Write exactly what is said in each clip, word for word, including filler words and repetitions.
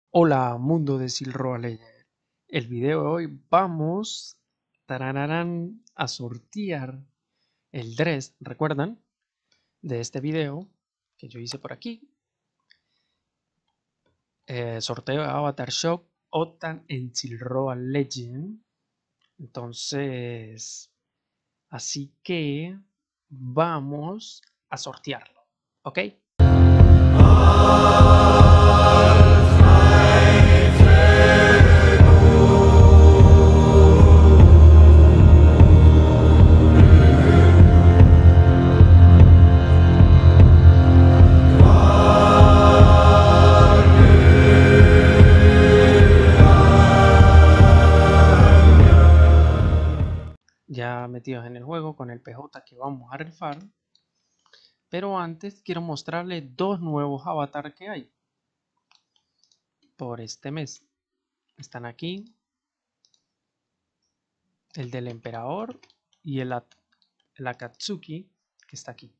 Hola mundo de Silroa Legend. El video de hoy vamos tarararán, a sortear el dress, ¿recuerdan? De este video que yo hice por aquí. Eh, sorteo de Avatar Shop Otan en Silroa Legend. Entonces, así que vamos a sortearlo, ¿ok? Ya metidos en el juego con el P J que vamos a rifar. Pero antes quiero mostrarles dos nuevos avatar que hay por este mes. Están aquí. El del emperador y el, el Akatsuki que está aquí.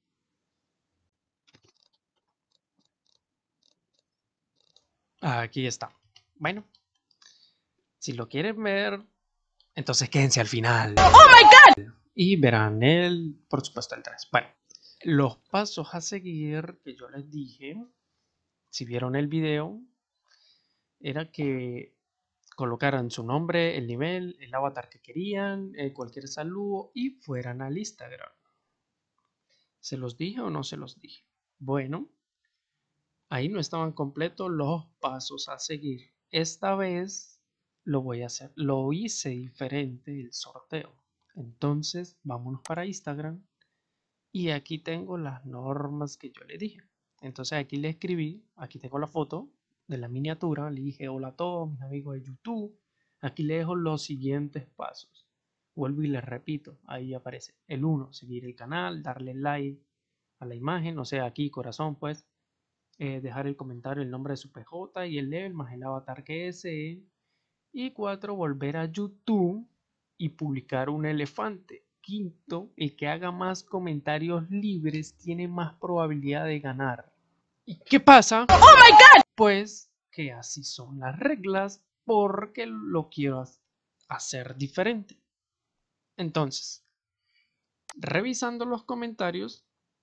Aquí está. Bueno, si lo quieren ver, entonces quédense al final. ¡Oh my God! Y verán el, por supuesto, el tres. Bueno, los pasos a seguir que yo les dije, si vieron el video, era que colocaran su nombre, el nivel, el avatar que querían, eh, cualquier saludo y fueran al Instagram. ¿Se los dije o no se los dije? Bueno, ahí no estaban completos los pasos a seguir. Esta vez lo voy a hacer, lo hice diferente el sorteo. Entonces, vámonos para Instagram y aquí tengo las normas que yo le dije. Entonces aquí le escribí, aquí tengo la foto de la miniatura, le dije hola a todos mis amigos de YouTube. Aquí le dejo los siguientes pasos. Vuelvo y les repito, ahí aparece el uno, seguir el canal, darle like a la imagen, o sea, aquí corazón pues, eh, dejar el comentario, el nombre de su P J y el level más el avatar que desee. Y cuatro, volver a YouTube y publicar un elefante. Quinto, el que haga más comentarios libres tiene más probabilidad de ganar. ¿Y qué pasa? ¡Oh my God! Pues que así son las reglas porque lo quiero hacer diferente. Entonces, revisando los comentarios,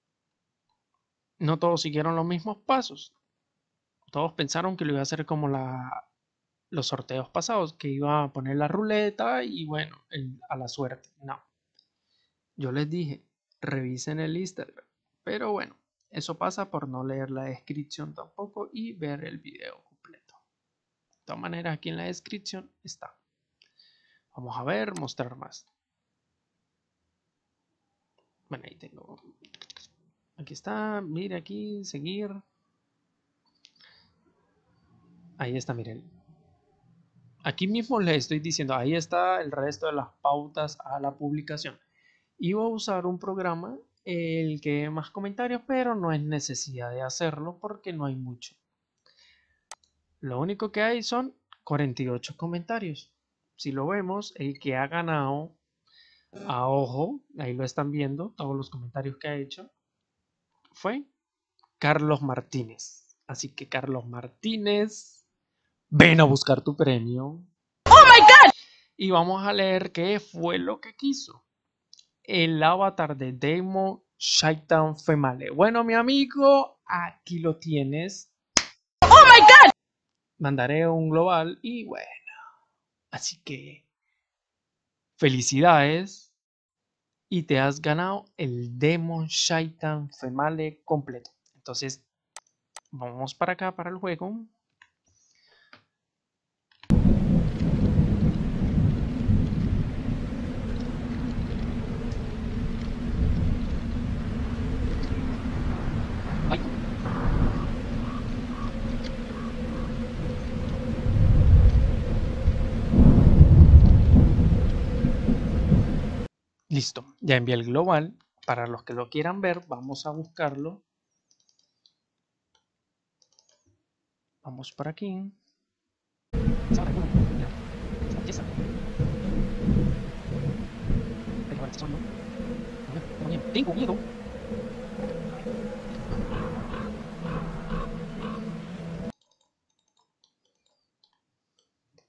no todos siguieron los mismos pasos. Todos pensaron que lo iba a hacer como la, los sorteos pasados, que iba a poner la ruleta y bueno, el, a la suerte. No. Yo les dije, revisen el Instagram. Pero bueno, eso pasa por no leer la descripción tampoco y ver el video completo. De todas maneras, aquí en la descripción está. Vamos a ver, mostrar más. Bueno, ahí tengo. Aquí está, mire aquí, seguir. Ahí está, miren. Aquí mismo les estoy diciendo, ahí está el resto de las pautas a la publicación. Iba a usar un programa el que dé más comentarios, pero no es necesidad de hacerlo porque no hay mucho. Lo único que hay son cuarenta y ocho comentarios. Si lo vemos, el que ha ganado a ojo, ahí lo están viendo, todos los comentarios que ha hecho, fue Carlos Martínez. Así que Carlos Martínez, ven a buscar tu premio. ¡Oh my God! Y vamos a leer qué fue lo que quiso. El avatar de Demon Shaitan Female. Bueno, mi amigo, aquí lo tienes. ¡Oh my God! Mandaré un global y bueno. Así que felicidades y te has ganado el Demon Shaitan Female completo. Entonces, vamos para acá, para el juego. Ay. Listo, ya envié el global. Para los que lo quieran ver, vamos a buscarlo. Vamos por aquí. Tengo miedo.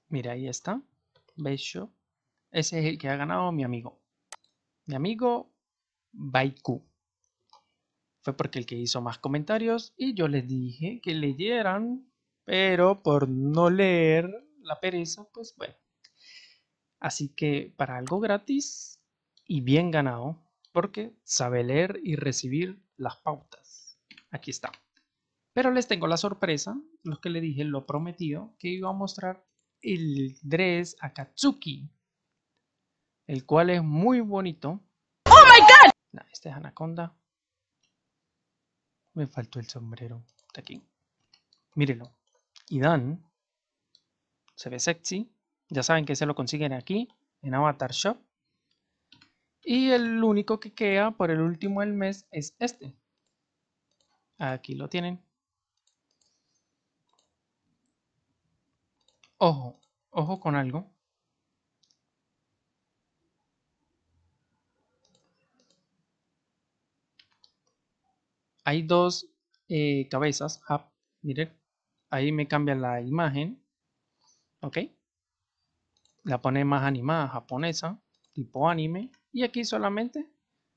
Mira, ahí está. Bello. Ese es el que ha ganado mi amigo. Mi amigo Baiku. Fue porque el que hizo más comentarios y yo les dije que leyeran, pero por no leer la pereza, pues bueno. Así que para algo gratis y bien ganado, porque sabe leer y recibir las pautas. Aquí está. Pero les tengo la sorpresa, los que le dije lo prometido, que iba a mostrar el dress Akatsuki, el cual es muy bonito. ¡Oh my god! Nah, este es Anaconda. Me faltó el sombrero. Está aquí. Mírenlo. Y Dan se ve sexy. Ya saben que se lo consiguen aquí en Avatar Shop. Y el único que queda por el último del mes es este. Aquí lo tienen. Ojo, ojo con algo. Hay dos eh, cabezas. Hub. Miren, ahí me cambia la imagen. Ok. La pone más animada, japonesa, tipo anime. Y aquí solamente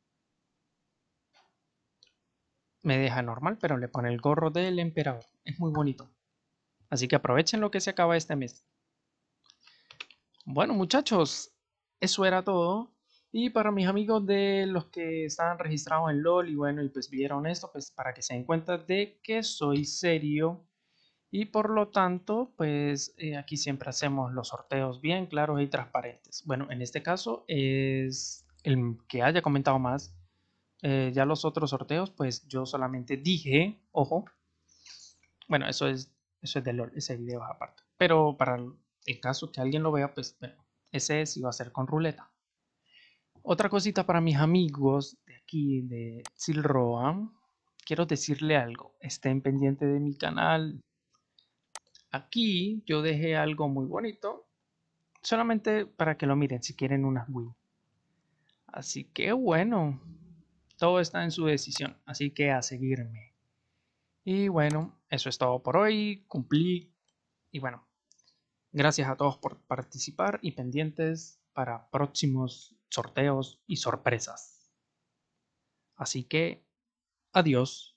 me deja normal, pero le pone el gorro del emperador. Es muy bonito. Así que aprovechen lo que se acaba este mes. Bueno, muchachos, eso era todo. Y para mis amigos de los que estaban registrados en LOL y bueno, y pues vieron esto, pues para que se den cuenta de que soy serio. Y por lo tanto, pues eh, aquí siempre hacemos los sorteos bien claros y transparentes. Bueno, en este caso es el que haya comentado más. Eh, ya los otros sorteos, pues yo solamente dije, ojo, bueno, eso es, eso es de LOL, ese video es aparte. Pero para el caso que alguien lo vea, pues bueno, ese sí va a ser con ruleta. Otra cosita para mis amigos de aquí, de Silroa. Quiero decirle algo. Estén pendientes de mi canal. Aquí yo dejé algo muy bonito. Solamente para que lo miren si quieren unas win. Así que bueno. Todo está en su decisión. Así que a seguirme. Y bueno, eso es todo por hoy. Cumplí. Y bueno, gracias a todos por participar y pendientes para próximos sorteos y sorpresas. Así que, adiós.